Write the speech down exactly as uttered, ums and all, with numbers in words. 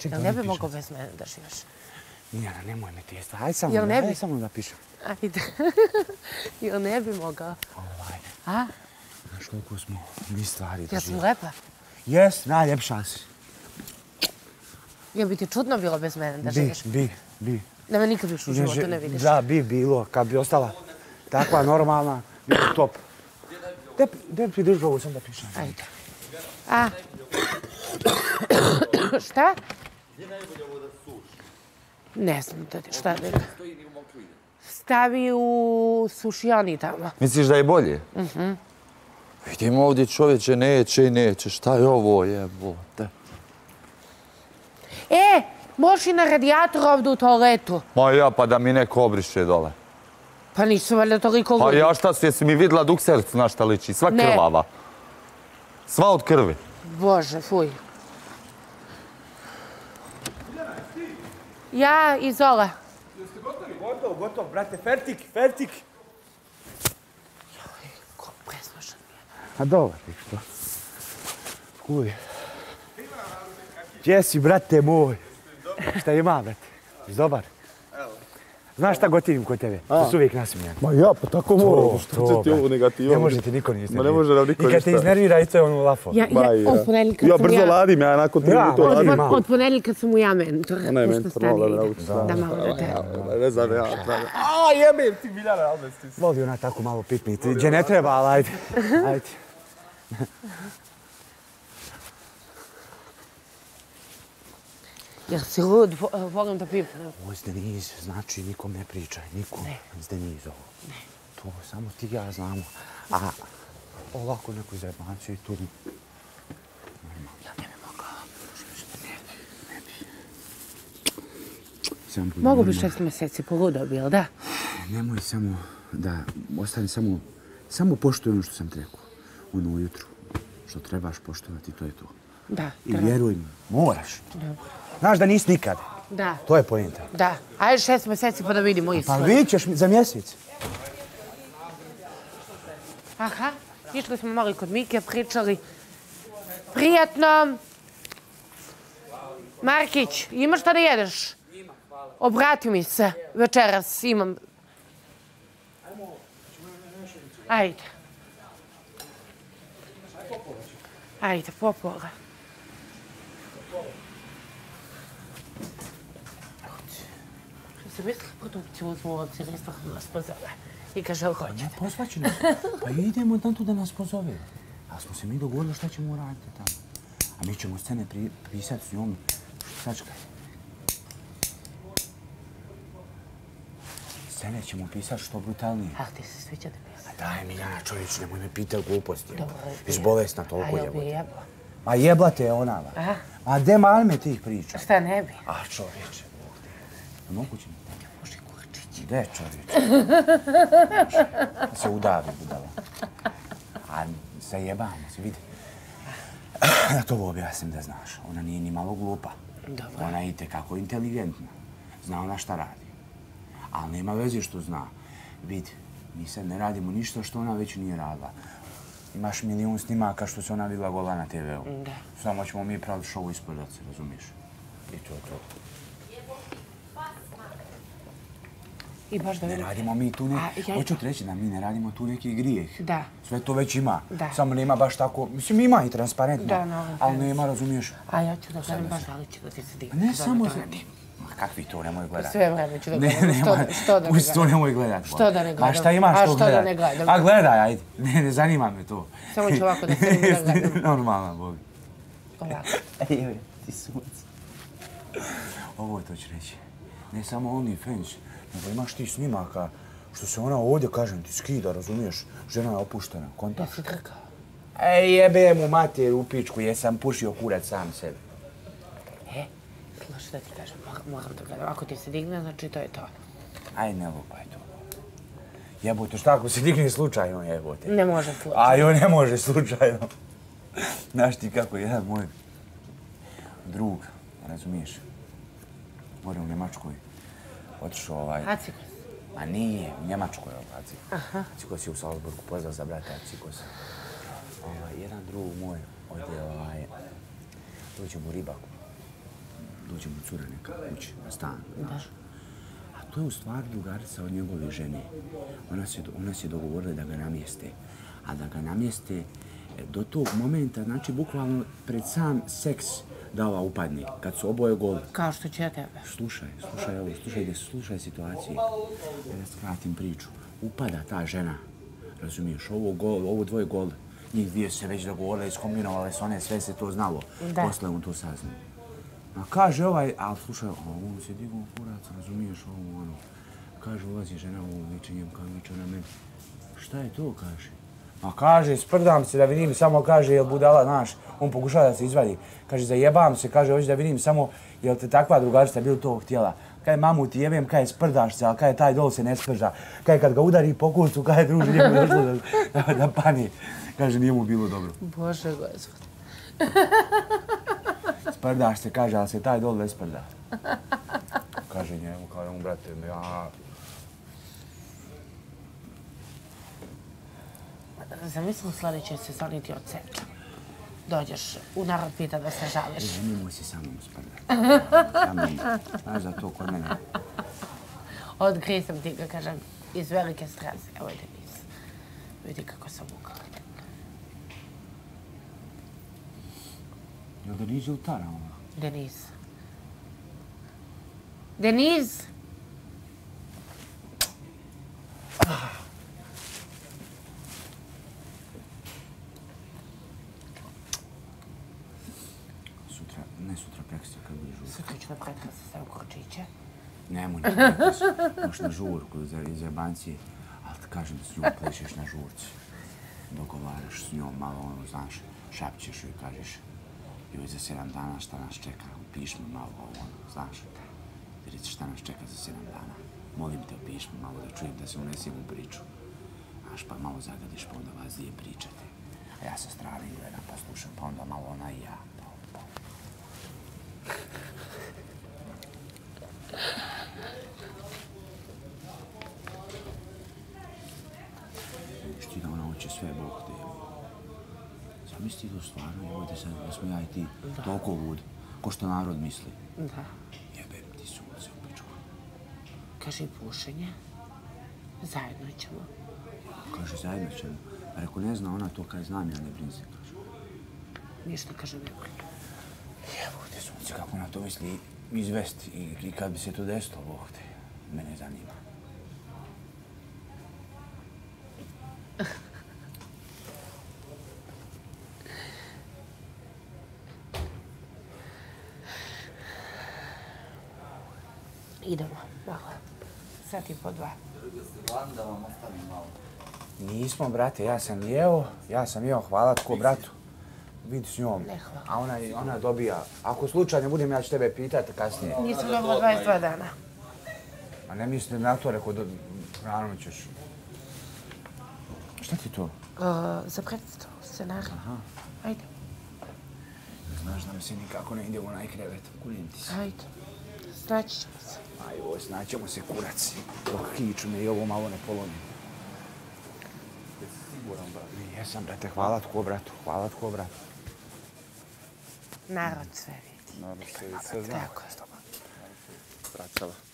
Jel ne bi mogao bez mene da živiš? Nijana, nemoj me tijesto. Ajde samo, Jel ne bi? ajde samo da pišem. Ajde. Jel ne bi mogao? Ovaj, A? znaš koliko smo mi stvari Ja doživjeli. sam lepa. Jes, najljepša si. Jel bi ti čudno bilo bez mene da Bi, živiš? bi, bi. Da me nikad više u životu ne vidiš. Da, bi bilo. Kad bi ostala takva normalna, bi top. Gdje bi držao ovo sam da pišem? Ajde. A? Šta? Gdje je najbolje ovo da suši? Ne znam da ti šta da... Stavi u sušioni tamo. Misliš da je bolje? Mhm. Vidimo ovdje čovječe, neće i neće. Šta je ovo jebote? E, možeš i na radijator ovdje u toaletu. Ma ja, pa da mi neko obriše dole. Pa nisu valjda toliko Pa ljudi. ja šta si, jesi mi vidjela duksercu na šta liči? Sva Ne. krvava. Sva od krvi. Bože, fuj. Ja i Zola. Jeste gotovi? Gotovo, gotovo, brate. Fertik, fertik. Ko preslušan mi je. A dobar ti što? Kuj. Gdje si, brate moj? Šta ima, brate? Jesi dobar? Znaš šta gotivim kod tebe? Ti si uvijek nasmijan. Ma ja, pa tako moram. Što to, će ti ovo brate. negativo? Ne može ti niko nije Ma ne može nam niko I kad te ništa. iznervira, i to je ono lafo. Ja, Ba, ja, ja. od ponedjeljka Ja sam brzo ja... ladim, ja nakon tri Ja, minuta od- ladim. Malo. Od ponedjeljka sam mu ja mentor. Ona je pošto mentor, stariji malo da ide. nauči, da. Da, malo da te... Ne znam, ja. A, jebim ti Miljana, ali ti. Voli ona tako malo pipniti. Gdje ne treba, ali ajde. Ajde. Jel si lud? Vo- Volim da pipnem. Ovo s Deniz, znači nikom ne pričaj, nikom. S Deniz ovo. Ne. To samo ti i ja znamo. A ovako neku zajebanciju i tu... Ja ne bi mogao. Samo budi Mogu bi normalan. šest mjeseci poludao bil, da? Nemoj samo da ostane samo... Samo poštuj ono što sam ti rekao. Ono ujutru. Što trebaš poštovati, to je to. Da, I treba. vjeruj mi, moraš. Dobro. Znaš da nisi nikad. Da, To je poenta. da. Ajde šest mjeseci pa da vidimo Pa ishod. vidit ćeš mi za mjesec. Aha, išli smo malo i kod Mike, pričali. Prijatno. Markić, imaš šta da jedeš? Ima, hvala. Obrati mi se, večeras imam. Ajde. Ajde, popola. Što se misli produkciju uzmu u obzir, nismo nas pozove. I kaže, ali hoćete. Posvaću nas. Pa idemo tam tu da nas pozove. Ali smo se mi dogovorili šta ćemo raditi tamo. A mi ćemo scene pri, pisati s njom. Sačkaj. Scene ćemo pisati što brutalnije. Ah, ti se sviđa da pisam. A daj Miljana čovječ, nemoj me pitati gluposti. Dobro, Viš je. bolesna toliko A jel bi jebote. jebo? Ma jeblate je ona. va. Aha. Ma de mal me tih priča. Šta ne bi? A čovječe, Bog te. Moguće mi. Može kurčić. Gde čovječe? Da se udavi budala. A zajebamo se, vidi. Da to objasnim da znaš. Ona nije ni malo glupa. Dobro. Ona je itekako inteligentna. Zna ona šta radi. Ali nema veze što zna. Vidi, mi sad ne radimo ništa što ona već nije radila. Imaš milijun snimaka što se ona vidjela gola na te veu. Da. Samo ćemo mi praviti šovu ispod se, razumiješ? I to je to. I baš da Ne vidim. radimo mi tu neki... A, ja- Hoću ti reći da mi ne radimo tu neki grijeh. Da. Sve to već ima. Da. Samo nema baš tako... Mislim, ima i transparentno. Da, na ovom ali filmu. nema, razumiješ? A ja ću da gledam baš da li ću da ti se digne. Ne Da samo me za... to radi. Ma kakvi to, nemoj gledat. Sve vreme ću da Ne, gledam. Što nema, da- što da ne pusti to, gledam? nemoj gledat. Što da ne A gledam? šta imaš A to što da gledat? ne gledam? A gledaj, ajde. Ne, ne zanima me to. Samo ću ovako da se da gledam. Normalno, Bog. Ovako. Ej, ti suc. Ovo to ću reći. Ne samo OnlyFans, nego imaš ti snimaka što se ona ovdje, kažem ti, skida, razumiješ? Žena je opuštena, Ja kontaš. si drkao. Ej, jebe mu mater u pičku, jesam pušio kurac sam sebi. E, slušaj da ti kažem, moram, moram da gledam. Ako ti se digne, znači to je to. Aj, ne lupaj to. Jebote, šta ako se digne slučajno, jebote? Ne može slučaj. A joj, ne može slučajno. Znaš ti kako jedan moj drug, razumiješ, gore u Njemačkoj, otišao ovaj... Acikos. Ma nije, u Njemačkoj je ovaj Acikos. Acikos je u Salzburgu, pozdrav za brata Acikos. Ovaj, jedan drug moj, ovdje ovaj, dođe mu riba, dođe mu cura neka kući na stan, znaš. A to je u stvari drugarica od njegove žene. Ona se, ona se dogovorila da ga namjeste. A da ga namjeste do tog momenta, znači bukvalno pred sam seks da ova upadne, kad su oboje goli. Kao što će tebe. Slušaj, slušaj ovo, slušaj, slušaj situacije. Da skratim priču. Upada ta žena, razumiješ, ovo, gol, ovo dvoje gol, njih dvije se već dogovorile, iskombinovale s one, sve se to znalo. Da. Posle on to saznao. A kaže ovaj, ali slušaj, on se digao kurac, razumiješ, ovo, ono. Kaže, ulazi žena u vičenjem, kao viče na meni. Šta je to, kaže? A kaže, sprdam se da vidim, samo kaže, jel budala, znaš, on pokušava da se izvadi. Kaže, zajebam se, kaže, hoću da vidim samo, jel te takva drugarica bilo to htjela. Kaj mamu ti jebem, kaj sprdaš se, ali kaj taj dol se ne sprža. Kaj kad ga udari po kurcu, kaj druži, njemu došlo da, da, da pani. Kaže, nije mu bilo dobro. Bože, gospod. Sprdaš se, kaže, ali se taj dol ne sprda. Kaže njemu, kao on, brate, ja... Zamislim sljedeće se zaniti od sebe. Dođeš, u narod pita da se žališ. Nemoj se sa mnom sprdati. Samim, znaš za to kod mene. Otkrij sam ti ga, kažem, iz velike strase. Evo je Denis. Vidi kako sam ukala. Jel Denis ili Tara ona? Denis. Denis! Sutra, ne sutra, prekstra kad bude žurka. Sutra ću da pretrati se u Korčiće. Nemoj ne prekrasi. Moš na žurku iz jebancije, ali ti kažem da s njom plešeš na žurci. Dogovaraš s njom malo, ono, znaš, šapćeš joj i kažeš joj za sedam dana šta nas čeka, upiš mi malo ovo, ono, znaš. Ti reci šta nas čeka za sedam dana. Molim te, upiš mi malo da čujem da se unesem u priču. Znaš, pa malo zagadiš, pa onda vas dvije pričate. A ja sa strane gledam, pa slušam, pa onda malo ona i ja. Pa, pa. Vidiš ti da ona hoće sve, Bog te. Zamisli to stvarno, evo te sad, da smo ja i ti toliko ludi, ko što narod misli. Da. Jebem ti sunce u pičku. Kaži pušenje. Zajedno ćemo. Kaže, zajedno ćemo. A reko, ne zna ona to kaj znam, ja ne brin se, kaže. Ništa, kaže, ne boli. Evo te sunce, kako ona to misli izvesti i, i kad bi se to desilo, Bog te, mene zanima. Idemo, malo. Sat i po dva. Da vam ostavim malo. Nismo, brate, ja sam jeo, ja sam jeo, hvala tko, bratu. Vidi s njom. Ne, hvala. A ona, ona dobija. Ako slučajno budem, ja ću tebe pitati kasnije. Nisam dobila dvadeset dva dana. A ne mislim na to, reko, rano ćeš. Šta ti to? Uh, za predstavu, scenarij. Aha. Ajde. Znaš da mi se nikako ne ide u onaj krevet. Kulim ti se. Ajde. Snaći ćemo se. Aj, ovo, snaćemo se, kurac. Dok kiču me i ovo malo ne polomi. Jesi siguran, brate? Jesam, brate, hvala tko, bratu. Hvala tko, bratu. Narod sve vidi. Narod se sve zna. Tako je. Stracala.